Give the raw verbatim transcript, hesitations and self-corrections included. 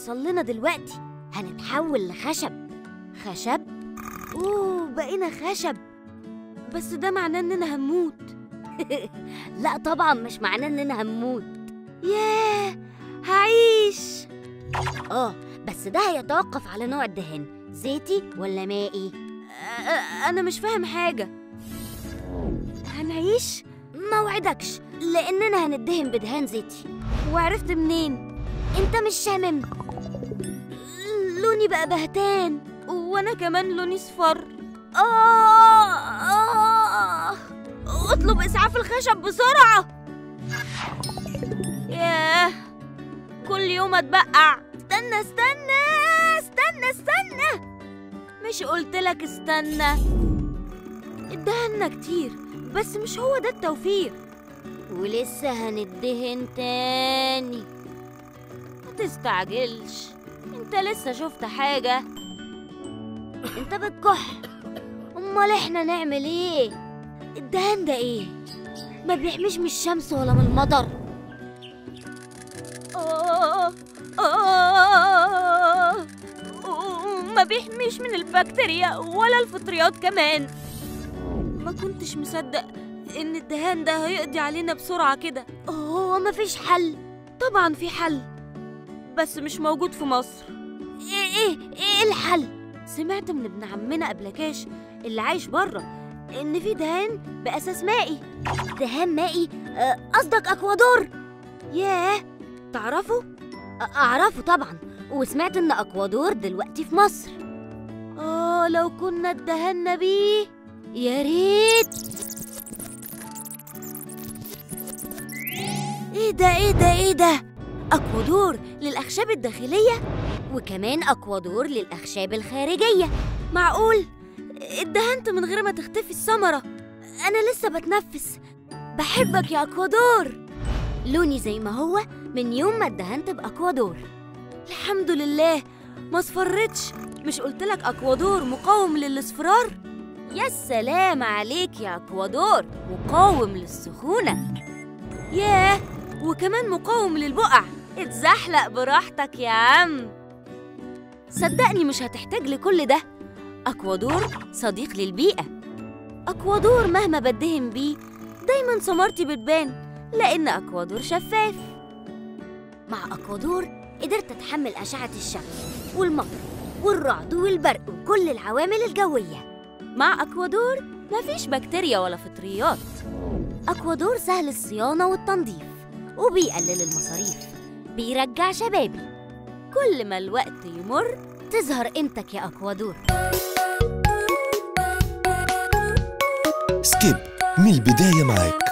هيحصل لنا دلوقتي؟ هنتحول لخشب. خشب؟ اوه بقينا خشب، بس ده معناه اننا هنموت. لا طبعا مش معناه اننا هنموت. ياه هعيش. اه بس ده هيتوقف على نوع الدهان، زيتي ولا مائي؟ انا مش فاهم حاجة. هنعيش؟ ما وعدكش، لاننا هندهن بدهان زيتي. وعرفت منين؟ انت مش شامم؟ لوني بقى بهتان، وانا كمان لوني صفر. آه آه اطلب اسعاف الخشب بسرعة. ياه كل يوم اتبقع. استنى استنى استنى استنى، مش قلتلك استنى؟ ادهنا كتير بس مش هو ده التوفير، ولسه هندهن تاني. متستعجلش، انت لسه شفت حاجة؟ انت بتكح. امال احنا نعمل ايه؟ الدهان ده ايه؟ ما بيحميش من الشمس ولا من المطر. آه آه ما بيحميش من البكتيريا ولا الفطريات كمان. ما كنتش مصدق ان الدهان ده هيقضي علينا بسرعة كده. هو مفيش حل؟ طبعا في حل، بس مش موجود في مصر. ايه ايه ايه الحل؟ سمعت من ابن عمنا أبلكاش اللي عايش بره ان في دهان بأساس مائي. دهان مائي؟ قصدك اكوادور؟ ياه تعرفه؟ اعرفه طبعا، وسمعت ان اكوادور دلوقتي في مصر. اه لو كنا اتدهنا بيه يا ريت. ايه ده ايه ده ايه ده؟ اكوادور للاخشاب الداخليه، وكمان اكوادور للاخشاب الخارجيه. معقول؟ اتدهنت من غير ما تختفي الثمره. انا لسه بتنفس. بحبك يا اكوادور. لوني زي ما هو من يوم ما اتدهنت باكوادور. الحمد لله ما اصفرتش. مش قلتلك اكوادور مقاوم للاصفرار؟ يا سلام عليك يا اكوادور، مقاوم للسخونه. ياه وكمان مقاوم للبقع. اتزحلق براحتك يا عم. صدقني مش هتحتاج لكل ده. اكوادور صديق للبيئة. اكوادور مهما بدهن بيه دايما ثمرتي بتبان، لان اكوادور شفاف. مع اكوادور قدرت اتحمل اشعة الشمس والمطر والرعد والبرق وكل العوامل الجوية. مع اكوادور مفيش بكتيريا ولا فطريات. اكوادور سهل الصيانة والتنظيف، وبيقلل المصاريف، بيرجع شبابي. كل ما الوقت يمر تظهر قيمتك يا اكوادور. سكيب من البداية معاك.